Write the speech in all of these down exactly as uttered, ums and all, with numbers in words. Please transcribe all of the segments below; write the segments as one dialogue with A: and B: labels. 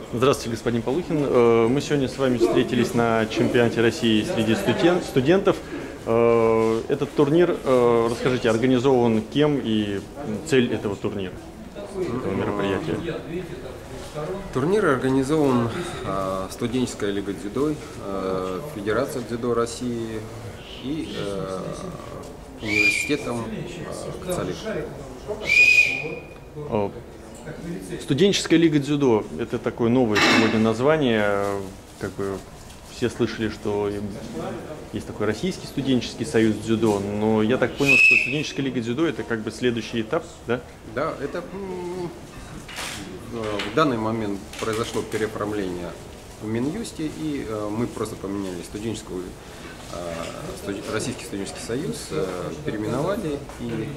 A: Здравствуйте, господин Полухин. Э, Мы сегодня с вами встретились на чемпионате России среди студен- студентов. Э, Этот турнир, э, расскажите, организован кем и цель этого турнира, этого мероприятия?
B: Турнир организован э, студенческая лига дзюдо, э, Федерация дзюдо России и э, университетом э, Кацалик.
A: Э, Студенческая лига дзюдо – это такое новое сегодня название. Как бы все слышали, что есть такой Российский студенческий союз дзюдо, но я так понял, что студенческая лига дзюдо – это как бы следующий этап, да?
B: Да, это м, в данный момент произошло переоформление в Минюсте, и э, мы просто поменяли студенческую э, студ- Российский студенческий союз, э, переименовали и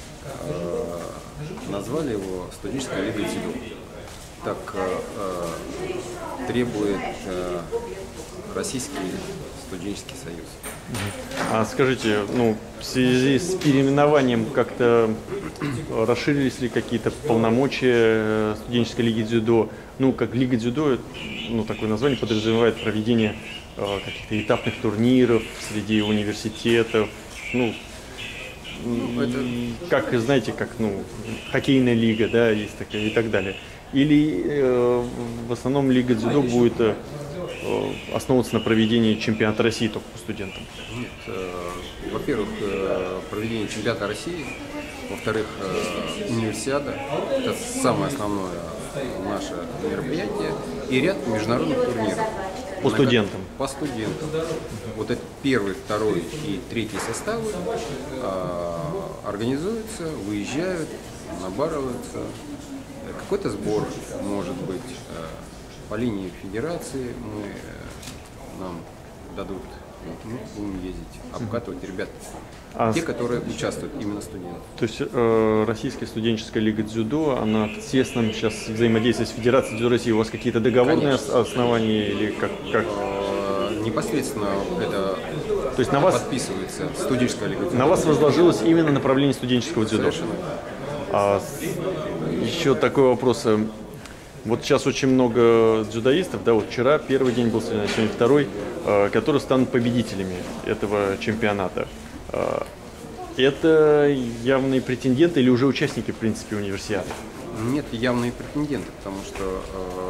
B: э, назвали его студенческая лига дзюдо. Так э, э, требует э, Российский студенческий союз.
A: А скажите, ну, в связи с переименованием как-то расширились ли какие-то полномочия студенческой лиги дзюдо? Ну, как лига дзюдо, ну, такое название подразумевает проведение э, каких-то этапных турниров среди университетов, ну,
B: Ну, это...
A: и как, знаете, как, ну, хоккейная лига, да, есть такая и так далее. Или э, в основном лига дзюдо будет э, основываться на проведении чемпионата России только по студентам?
B: Нет, э, во-первых, э, проведение чемпионата России, во-вторых, э, универсиада, это самое основное наше мероприятие, и ряд международных турниров.
A: По студентам?
B: По студентам. Вот это первый, второй и третий составы э, организуются, выезжают, набарываются. Какой-то сбор может быть э, по линии федерации, мы, э, нам дадут, мы будем ездить, обкатывать ребят,
A: А
B: те,
A: с-
B: которые участвуют, именно студенты.
A: То есть э, Российская студенческая лига дзюдо, она в тесном сейчас взаимодействии с Федерацией дзюдо России. У вас какие-то договорные ос-
B: Конечно.
A: основания или как? как?
B: Э, Непосредственно это
A: То есть на вас,
B: подписывается студенческая лига.
A: на вас возложилось именно направление студенческого дзюдо?
B: Совершенно.
A: А с- еще такой вопрос. э, Вот сейчас очень много дзюдоистов, да, вот вчера первый день был, сегодня сегодня второй, э, которые станут победителями этого чемпионата. Э, Это явные претенденты или уже участники, в принципе, универсиады?
B: Нет явные претенденты, потому что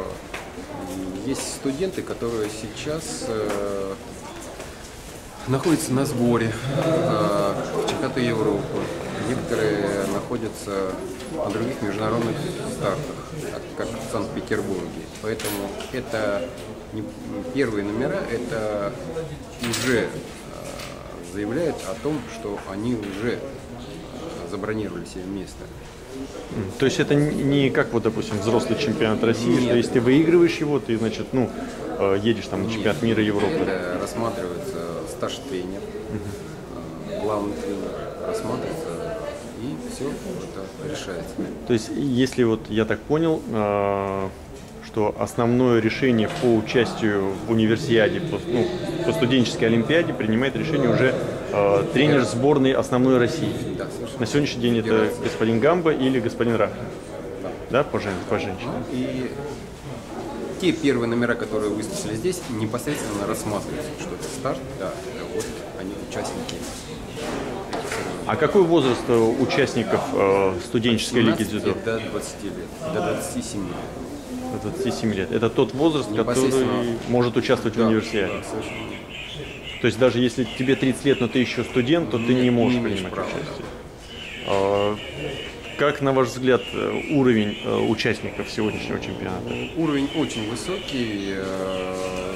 B: э, есть студенты, которые сейчас э, находятся на сборе э, в чемпионате Европы. Некоторые находятся на других международных стартах, как, как в Санкт-Петербурге. Поэтому это не, первые номера, это уже э, заявляет о том, что они уже э, забронировали себе место.
A: То есть это не как, вот, допустим, взрослый чемпионат России, что если ты выигрываешь его, ты, значит, ну, э, едешь там на чемпионат мира, Европы.
B: Это рассматривается старший тренер, э, главный тренер, рассматривается, и все это решается.
A: То есть, если вот я так понял, э, что основное решение по участию в универсиаде, по, ну, по студенческой олимпиаде принимает решение уже э, тренер сборной основной России.
B: Да, совершенно.
A: На сегодняшний день это
B: Федерация.
A: господин Гамба или господин Рахов, да, по, жен, по женщинам.
B: И те первые номера, которые выставили здесь, непосредственно рассматриваются, что это старт, да, это вот они участники.
A: А какой возраст э, участников э, студенческой лиги дзюдо?
B: До двадцати лет, до двадцати семи лет.
A: До двадцати семи лет. Это тот возраст, который
B: Непосредственно.
A: может участвовать в
B: Да,
A: универсиаде.
B: да, совершенно.
A: То есть даже если тебе тридцать лет, но ты еще студент, то ты не
B: Не-
A: можешь
B: не имеешь
A: принимать
B: права,
A: участие. А, как, на ваш взгляд, э, уровень э, участников сегодняшнего чемпионата?
B: Уровень очень высокий. э,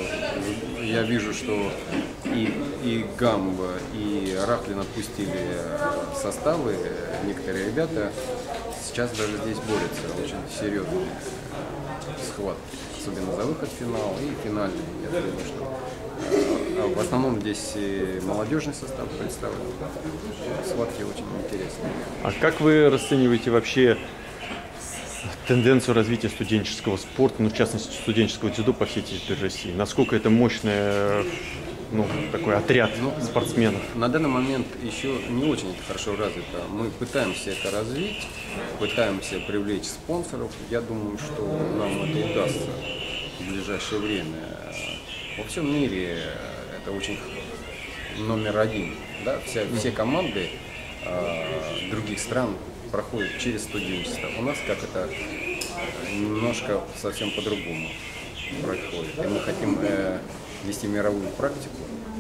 B: Я вижу, что и, и Гамба, и Рахлин отпустили составы. Некоторые ребята сейчас даже здесь борются. Очень серьезные схватки. Особенно за выход в финал и финальный. Я думаю, что э, в основном здесь и молодежный состав представлен. Схватки очень интересные.
A: А как вы расцениваете вообще тенденцию развития студенческого спорта, ну, в частности, студенческого дзюдо по всей территории России? Насколько это мощный, ну, такой отряд спортсменов?
B: На данный момент еще не очень это хорошо развито. Мы пытаемся это развить, пытаемся привлечь спонсоров. Я думаю, что нам это удастся. в ближайшее время. Во всем мире это очень номер один. Да? Все, все команды э, других стран проходят через студенчество. У нас как это немножко совсем по-другому происходит. И мы хотим э, вести мировую практику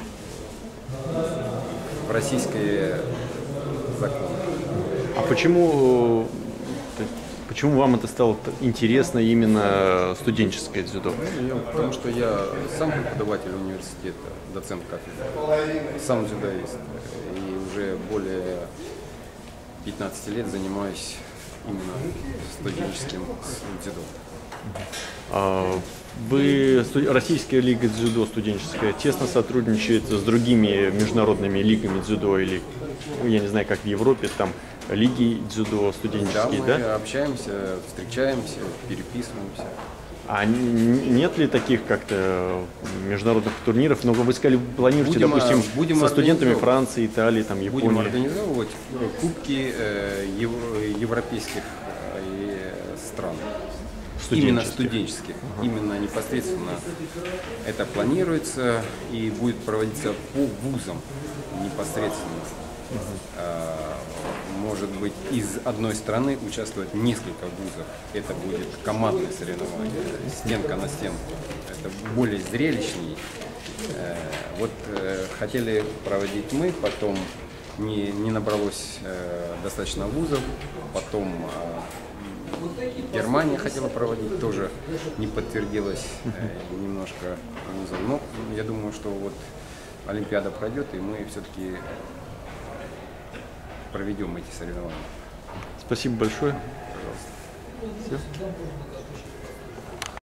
B: в российские законы.
A: А почему, почему вам это стало интересно именно студенческое дзюдо?
B: Я, потому что я сам преподаватель университета, доцент кафедры, сам дзюдоист. И уже более пятнадцати лет занимаюсь именно студенческим дзюдо.
A: А вы, Российская лига дзюдо студенческая, тесно сотрудничает с другими международными лигами дзюдо или, я не знаю, как в Европе, там лиги дзюдо студенческие, да?
B: Да, мы общаемся, встречаемся, переписываемся.
A: А нет ли таких как-то международных турниров? Ну, вы сказали, планируете,
B: Будем,
A: допустим,
B: будем
A: со студентами Франции, Италии, там, Японии?
B: Будем организовывать кубки э, ев- европейских э, стран. Именно студенческих. Ага. Именно непосредственно это планируется и будет проводиться по вузам непосредственно. Ага. Может быть, из одной страны участвует несколько вузов. Это будет командное соревнование, стенка на стенку. Это более зрелищней. Вот хотели проводить мы, потом не, не набралось достаточно вузов, потом Германия хотела проводить, тоже не подтвердилось немножко вузов. Но я думаю, что вот Олимпиада пройдет, и мы все-таки проведем эти соревнования.
A: Спасибо большое.
B: Пожалуйста.
A: Все.